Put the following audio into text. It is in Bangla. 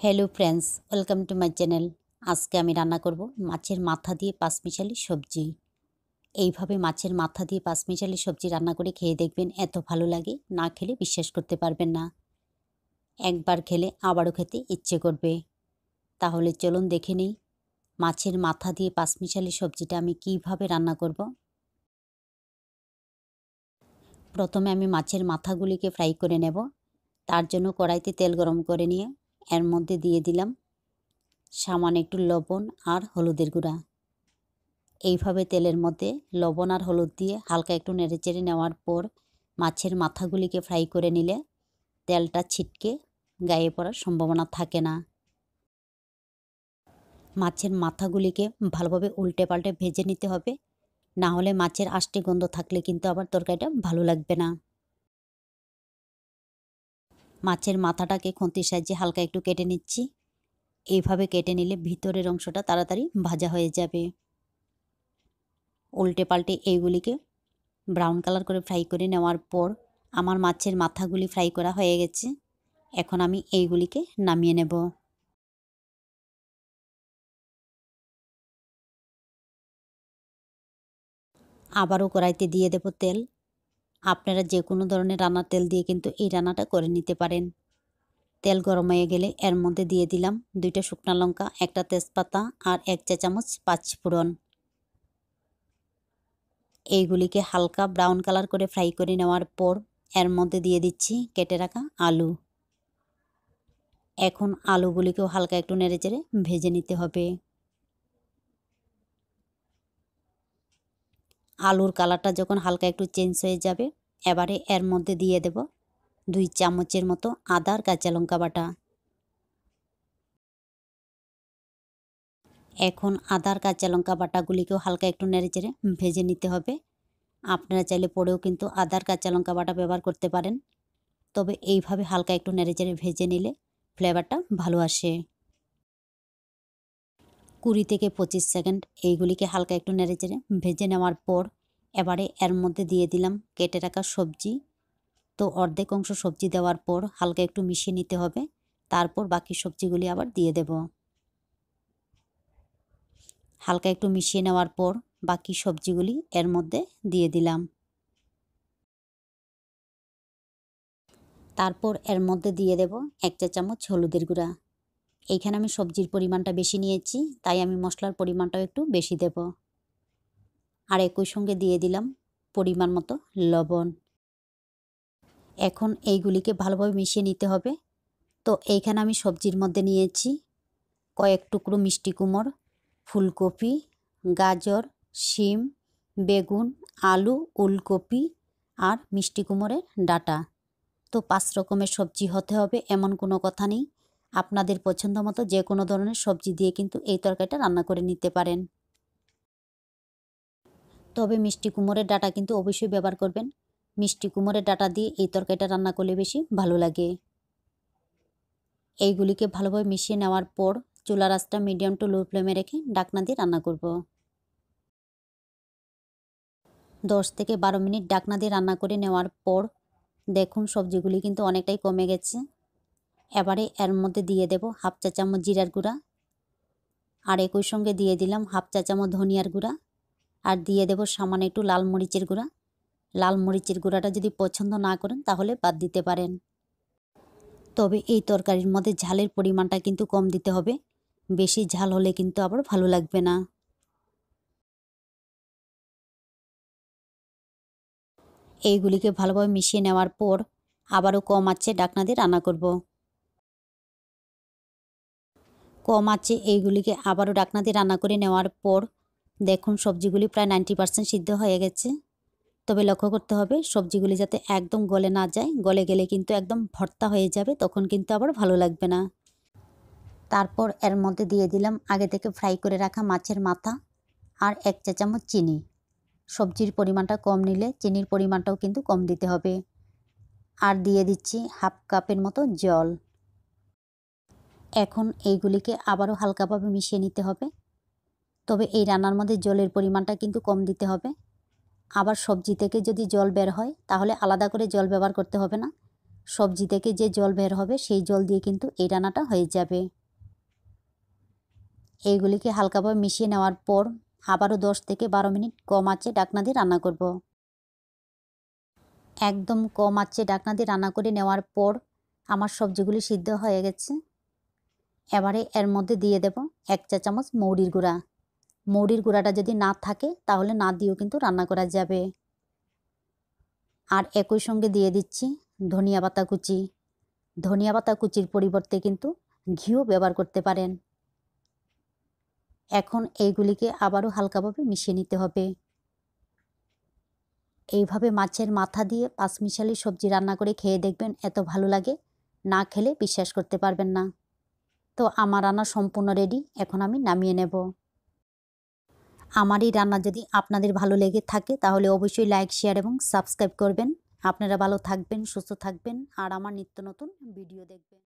Hello friends, welcome to my channel. আজকে আমি রান্না করব মাছের মাথা দিয়ে পাঁচমিশালি সবজি। এইভাবে মাছের মাথা দিয়ে পাঁচমিশালি সবজি রান্না করে খেয়ে দেখবেন, এত ভালো লাগে, না খেলে বিশ্বাস করতে পারবেন না। একবার খেলে আবারও খেতে ইচ্ছে করবে। তাহলে চলুন দেখে নিই মাছের মাথা দিয়ে পাঁচমিশালি সবজিটা আমি কিভাবে রান্না করব। প্রথমে আমি মাছের মাথাগুলিকে ফ্রাই করে নেব। তার জন্য কড়াইতে তেল গরম করে নিয়ে এর মধ্যে দিয়ে দিলাম সামান্য একটু লবণ আর হলুদের গুঁড়া। এইভাবে তেলের মধ্যে লবণ আর হলুদ দিয়ে হালকা একটু নেড়েচেড়ে নেওয়ার পর মাছের মাথাগুলিকে ফ্রাই করে নিলে তেলটা ছিটকে গায়ে পড়ার সম্ভাবনা থাকে না। মাছের মাথাগুলিকে ভালোভাবে উল্টে পাল্টে ভেজে নিতে হবে, না হলে মাছের আষ্টে গন্ধ থাকলে কিন্তু আবার তরকারিটা ভালো লাগবে না। মাছের মাথাটাকে খুন্তির সাহায্যে হালকা একটু কেটে নিচ্ছি। এইভাবে কেটে নিলে ভিতরের অংশটা তাড়াতাড়ি ভাজা হয়ে যাবে। উল্টে পাল্টে এইগুলিকে ব্রাউন কালার করে ফ্রাই করে নেওয়ার পর আমার মাছের মাথাগুলি ফ্রাই করা হয়ে গেছে। এখন আমি এইগুলিকে নামিয়ে নেব। আবারও কড়াইতে দিয়ে দেব তেল। আপনারা যে কোনো ধরনের রান্নার তেল দিয়ে কিন্তু এই রান্নাটা করে নিতে পারেন। তেল গরম হয়ে গেলে এর মধ্যে দিয়ে দিলাম 2টা শুকনা লঙ্কা, 1টা তেজপাতা আর 1 চা চামচ পাঁচফোড়ন। এইগুলিকে হালকা ব্রাউন কালার করে ফ্রাই করে নেওয়ার পর এর মধ্যে দিয়ে দিচ্ছি কেটে রাখা আলু। এখন আলুগুলিকেও হালকা একটু নেড়েচেড়ে ভেজে নিতে হবে। আলুর কালারটা যখন হালকা একটু চেঞ্জ হয়ে যাবে, এবারে এর মধ্যে দিয়ে দেব 2 চামচের মতো আদা আর কাঁচা লঙ্কা বাটা। এখন আদার কাঁচা লঙ্কা বাটাগুলিকেও হালকা একটু নেড়েচেড়ে ভেজে নিতে হবে। আপনারা চাইলে পরেও কিন্তু আদার কাঁচা লঙ্কা বাটা ব্যবহার করতে পারেন, তবে এইভাবে হালকা একটু নেড়েচেড়ে ভেজে নিলে ফ্লেভারটা ভালো আসে। 20 থেকে 25 সেকেন্ড এইগুলিকে হালকা একটু নেড়েচেড়ে ভেজে নেওয়ার পর এবারে এর মধ্যে দিয়ে দিলাম কেটে রাখা সবজি। তো অর্ধেক অংশ সবজি দেওয়ার পর হালকা একটু মিশিয়ে নিতে হবে, তারপর বাকি সবজিগুলি আবার দিয়ে দেব। হালকা একটু মিশিয়ে নেওয়ার পর বাকি সবজিগুলি এর মধ্যে দিয়ে দিলাম। তারপর এর মধ্যে দিয়ে দেব 1 চা চামচ হলুদের গুঁড়া। এইখানে আমি সবজির পরিমাণটা বেশি নিয়েছি, তাই আমি মশলার পরিমাণটাও একটু বেশি দেব। আর একই সঙ্গে দিয়ে দিলাম পরিমাণ মতো লবণ। এখন এইগুলিকে ভালোভাবে মিশিয়ে নিতে হবে। তো এইখানে আমি সবজির মধ্যে নিয়েছি কয়েক টুকরো মিষ্টি কুমড়, ফুলকপি, গাজর, শিম, বেগুন, আলু, ওলকপি আর মিষ্টি কুমড়ের ডাঁটা। তো 5 রকমের সবজি হতে হবে এমন কোনো কথা নেই। আপনাদের পছন্দ মতো যে কোনো ধরনের সবজি দিয়ে কিন্তু এই তরকারিটা রান্না করে নিতে পারেন। তবে মিষ্টি কুমড়ের ডাঁটা কিন্তু অবশ্যই ব্যবহার করবেন। মিষ্টি কুমড়ের ডাঁটা দিয়ে এই তরকারিটা রান্না করলে বেশি ভালো লাগে। এইগুলিকে ভালোভাবে মিশিয়ে নেওয়ার পর চুলার আঁচটা মিডিয়াম টু লো ফ্লেমে রেখে ঢাকনা দিয়ে রান্না করব। 10 থেকে 12 মিনিট ঢাকনা দিয়ে রান্না করে নেওয়ার পর দেখুন সবজিগুলি কিন্তু অনেকটাই কমে গেছে। এবারে এর মধ্যে দিয়ে দেব 1/2 চা চামচ জিরার গুঁড়া, আর একই সঙ্গে দিয়ে দিলাম 1/2 চা চামচ ধনিয়ার গুঁড়া, আর দিয়ে দেব সামান্য একটু লাল মরিচের গুঁড়া। লাল মরিচের গুঁড়াটা যদি পছন্দ না করেন তাহলে বাদ দিতে পারেন। তবে এই তরকারির মধ্যে ঝালের পরিমাণটা কিন্তু কম দিতে হবে, বেশি ঝাল হলে কিন্তু আবার ভালো লাগবে না। এইগুলিকে ভালোভাবে মিশিয়ে নেওয়ার পর আবারও কম আঁচে ঢাকনা দিয়ে রান্না করব। কম আঁচে এইগুলিকে আবারও ঢাকনা দিয়ে রান্না করে নেওয়ার পর দেখুন সবজিগুলি প্রায় 90% সিদ্ধ হয়ে গেছে। তবে লক্ষ্য করতে হবে সবজিগুলি যাতে একদম গলে না যায়, গলে গেলে কিন্তু একদম ভর্তা হয়ে যাবে, তখন কিন্তু আবার ভালো লাগবে না। তারপর এর মধ্যে দিয়ে দিলাম আগে থেকে ফ্রাই করে রাখা মাছের মাথা আর 1 চা চামচ চিনি। সবজির পরিমাণটা কম নিলে চিনির পরিমাণটাও কিন্তু কম দিতে হবে। আর দিয়ে দিচ্ছি 1/2 কাপের মতো জল। এখন এইগুলিকে আবারও হালকাভাবে মিশিয়ে নিতে হবে। তবে এই রান্নার মধ্যে জলের পরিমাণটা কিন্তু কম দিতে হবে। আবার সবজি থেকে যদি জল বের হয় তাহলে আলাদা করে জল ব্যবহার করতে হবে না, সবজি থেকে যে জল বের হবে সেই জল দিয়ে কিন্তু এই রান্নাটা হয়ে যাবে। এইগুলিকে হালকাভাবে মিশিয়ে নেওয়ার পর আবারও 10 থেকে 12 মিনিট কম আঁচে ঢাকনা দিয়ে রান্না করব। একদম কম আঁচে ঢাকনা দিয়ে রান্না করে নেওয়ার পর আমার সবজিগুলি সিদ্ধ হয়ে গেছে। এবারে এর মধ্যে দিয়ে দেব 1 চা চামচ মৌরির গুঁড়া। মৌরির গুঁড়াটা যদি না থাকে তাহলে না দিয়েও কিন্তু রান্না করা যাবে। আর একই সঙ্গে দিয়ে দিচ্ছি ধনিয়া পাতা কুচি। ধনিয়া পাতা কুচির পরিবর্তে কিন্তু ঘিও ব্যবহার করতে পারেন। এখন এইগুলিকে আবারও হালকাভাবে মিশিয়ে নিতে হবে। এইভাবে মাছের মাথা দিয়ে পাঁচমিশালি সবজি রান্না করে খেয়ে দেখবেন, এত ভালো লাগে, না খেলে বিশ্বাস করতে পারবেন না। তো আমার রান্না সম্পূর্ণ রেডি, এখন আমি নামিয়ে নেব। আমার এই রান্না যদি আপনাদের ভালো লেগে থাকে তাহলে অবশ্যই লাইক, শেয়ার এবং সাবস্ক্রাইব করবেন। আপনারা ভালো থাকবেন, সুস্থ থাকবেন আর আমার নিত্য নতুন ভিডিও দেখবেন।